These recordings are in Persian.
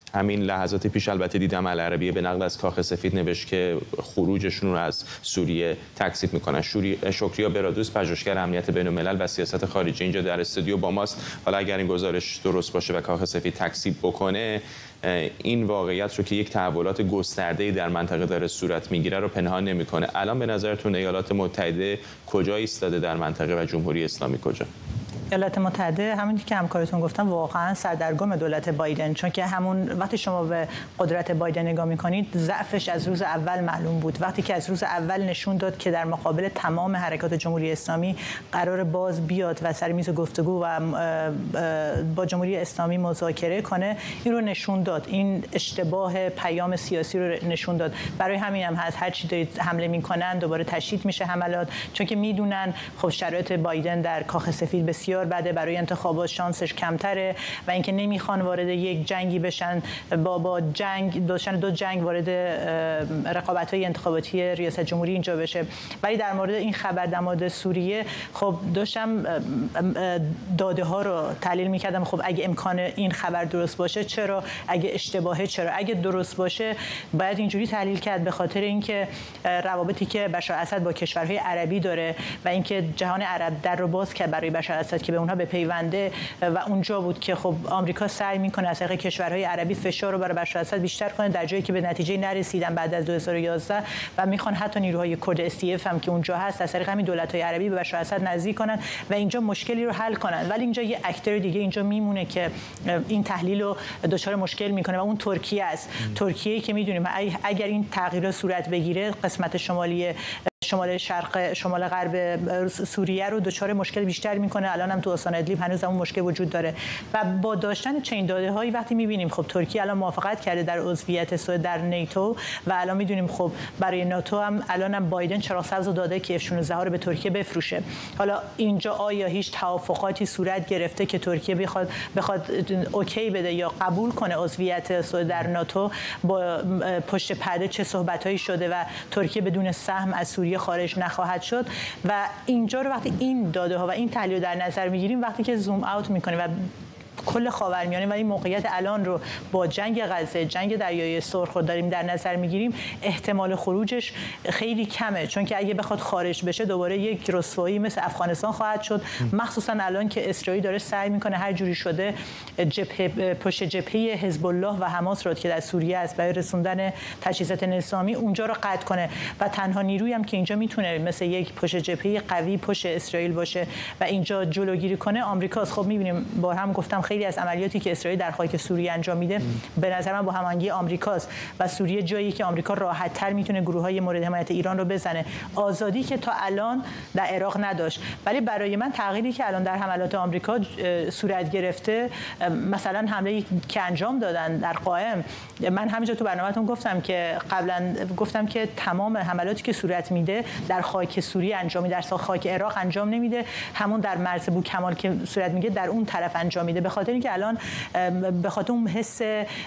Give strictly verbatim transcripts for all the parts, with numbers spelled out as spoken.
همین لحظات پیش البته دیدم العربیه به نقل از کاخ سفید نوشت که خروجشون رو از سوریه تکذیب میکنن. شکریا برادوس، پژوهشگر امنیت بین الملل و سیاست خارجی، اینجا در استودیو با ماست. حالا اگر این گزارش درست باشه و کاخ سفید تکذیب بکنه، این واقعیت رو که یک تحولات گسترده‌ای در منطقه داره صورت میگیره رو پنهان نمیکنه. الان به نظرتون ایالات متحده کجا ایستاده در منطقه و جمهوری اسلامی کجا؟ ایالات متحده همونی که همکارتون گفتم واقعا سردرگم دولت بایدن، چون که همون وقتی شما به قدرت بایدن نگاه میکنید ضعفش از روز اول معلوم بود. وقتی که از روز اول نشون داد که در مقابل تمام حرکات جمهوری اسلامی قرار باز بیاد و سر میز گفتگو و با جمهوری اسلامی مذاکره کنه، این رو نشون داد. این اشتباه پیام سیاسی رو نشون داد. برای همین هم هست هر چی دارید حمله میکنن دوباره تشدید میشه حملات، چون که میدونن خب شرایط بایدن در کاخ سفید بسیار بعد برای انتخابات شانسش کمتره و اینکه نمیخوان وارد یک جنگی بشن، با با جنگ داشتن دو جنگ وارد رقابت‌های انتخاباتی ریاست جمهوری اینجا بشه. ولی در مورد این خبر در مورد سوریه خب داشتم داده ها رو تحلیل میکردم. خب اگه امکان این خبر درست باشه چرا، اگه اشتباهه چرا، اگه درست باشه باید اینجوری تحلیل کرد به خاطر اینکه روابطی که بشار اسد با کشورهای عربی داره و اینکه جهان عرب در رو باز کرد برای بشار اسد که به اونها بپیونده و اونجا بود که خب آمریکا سعی میکنه از طریق کشورهای عربی فشار رو برای بشار اسد بیشتر کنه، در جایی که به نتیجه نرسیدن بعد از دو هزار و یازده و میخوان حتی نیروهای کرد اس تی اف هم که اونجا هست از طریق همین دولت‌های عربی به بشار اسد نزدیک کنن و اینجا مشکلی رو حل کنن. ولی اینجا یه اکتر دیگه اینجا میمونه که این تحلیل رو دچار مشکل میکنه و اون ترکیه است. ترکیه که میدونیم اگر این تغییر صورت بگیره قسمت شمالی شمال شرق شمال غرب سوریه رو دچار مشکل بیشتر میکنه. الان هم تو استان ادلیب هنوز اون مشکل وجود داره و با داشتن چنین داده هایی وقتی میبینیم خب ترکیه الان موافقت کرده در عضویت سوئد در نیتو و الان میدونیم خب برای ناتو هم الان هم بایدن چراغ سبز داده که اف شانزده ها رو به ترکیه بفروشه. حالا اینجا آیا هیچ توافقاتی صورت گرفته که ترکیه بخواد بخواد اوکی بده یا قبول کنه عضویت سوئد در ناتو؟ با پشت پرده چه صحبتایی شده و ترکیه بدون سهم از سوریه خارج نخواهد شد؟ و اینجا رو وقتی این داده ها و این تحلیل در نظر میگیریم، وقتی که زوم اوت میکنیم و کل خاورمیانه و این موقعیت الان رو با جنگ غزه، جنگ دریای سرخ رو داریم در نظر میگیریم، احتمال خروجش خیلی کمه، چون که اگه بخواد خارج بشه دوباره یک رسوایی مثل افغانستان خواهد شد. مخصوصا الان که اسرائیل داره سعی میکنه هر جوری شده جبهه پشت جبهه حزب الله و حماس رو که در سوریه است برای رسوندن تجهیزات نظامی اونجا رو قطع کنه و تنها نیرویی هم که اینجا میتونه مثل یک پشت جبهه قوی پشت اسرائیل باشه و اینجا جلوگیری کنه آمریکاست. خب میبینیم با هم گفتم خیلی از عملیاتی که اسرائیل در خاک سوریه انجام میده به نظر من با هماهنگی آمریکاست و سوریه جایی که آمریکا راحت‌تر میتونه گروه‌های مورد حمایت ایران رو بزنه. آزادی که تا الان در عراق نداشت. ولی برای من تغییری که الان در حملات آمریکا صورت گرفته، مثلا حمله که انجام دادن در قائم، من همینجا تو برنامه‌تون گفتم که قبلا گفتم که تمام حملاتی که صورت میده در خاک سوریه انجام میده، در خاک عراق انجام نمیده، همون در مرز بوکمال که صورت میگه در اون طرف انجام میده، به خاطر اینکه الان به خاطر اون حس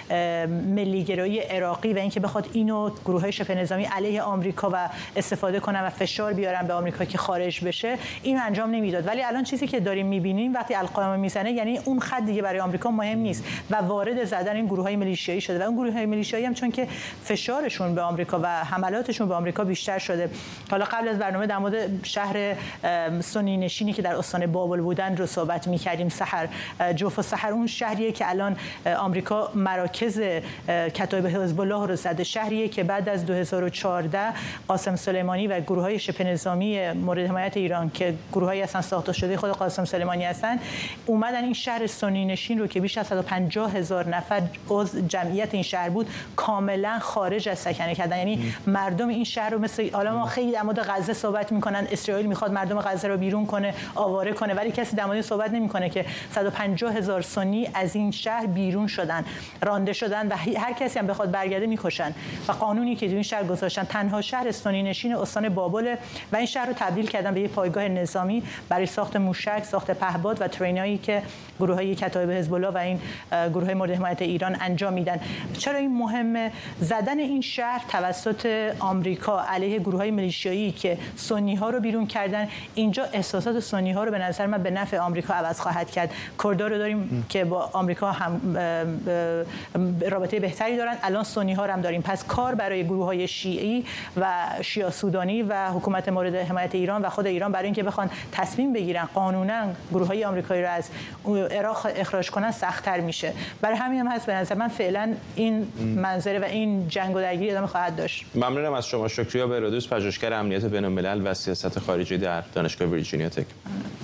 ملی‌گرایی عراقی و اینکه بخواد اینو گروه‌های شبه نظامی علیه آمریکا و استفاده کنن و فشار بیارن به آمریکا که خارج بشه، اینو انجام نمیداد. ولی الان چیزی که داریم میبینیم وقتی القائمه میزنه، یعنی اون خط دیگه برای آمریکا مهم نیست و وارد زدن این گروه‌های میلیشیایی شده و اون گروه‌های میلیشیایی هم چون که فشارشون به آمریکا و حملاتشون به آمریکا بیشتر شده. حالا قبل از برنامه در مورد شهر سنی نشینی که در استان بابل بودن رو صحبت می‌کردیم. سحر جوف و سحر اون شهریه که الان آمریکا مراکز کتایب حزب الله رو زده، شهریه که بعد از دو هزار و چهارده قاسم سلیمانی و گروه‌های شبه نظامی مورد حمایت ایران که گروه‌هایی هستن ساخته شده خود قاسم سلیمانی هستن، اومدن این شهر سنی نشین رو که بیش از صد و پنجاه هزار نفر عضو جمعیت این شهر بود کاملا خارج از سکنه کردن. یعنی مردم این شهر رو مثل حالا ما خیلی در مورد غزه صحبت می‌کنن، اسرائیل می‌خواد مردم غزه رو بیرون کنه، آواره کنه، ولی کسی در مورد صحبت نمی‌کنه که صد و پنجاه هزار سنی از این شهر بیرون شدن، رانده شدن و هر کسی هم بخواد برگرده میکشن و قانونی که تو این شهر گذاشتن تنها شهر سنی نشین استان بابل و این شهر رو تبدیل کردن به یک پایگاه نظامی برای ساخت موشک، ساخت پهپاد و ترینایی که گروه‌های کتایب حزب الله و این گروه‌های مورد حمایت ایران انجام میدن. چرا این مهمه؟ زدن این شهر توسط آمریکا علیه گروه‌های میلیشیایی که سنی‌ها رو بیرون کردن، اینجا احساسات سنی‌ها رو به نظر من به نفع آمریکا عوض خواهد کرد. کردها رو داریم که با آمریکا هم رابطه بهتری دارن، الان سنی ها هم داریم. پس کار برای گروه های شیعی و شیعه سودانی و حکومت مورد حمایت ایران و خود ایران برای اینکه بخوان تصمیم بگیرن قانونا گروه های آمریکایی رو از عراق اخراج کنن سخت‌تر میشه. برای همین هم هست به نظر من فعلا این منظره و این جنگ و درگیری ادامه خواهد داشت. ممنونم از شما. شکریا بهرودوست، پژوهشگر امنیت بین‌الملل و سیاست خارجی در دانشگاه ویرجینیا تک.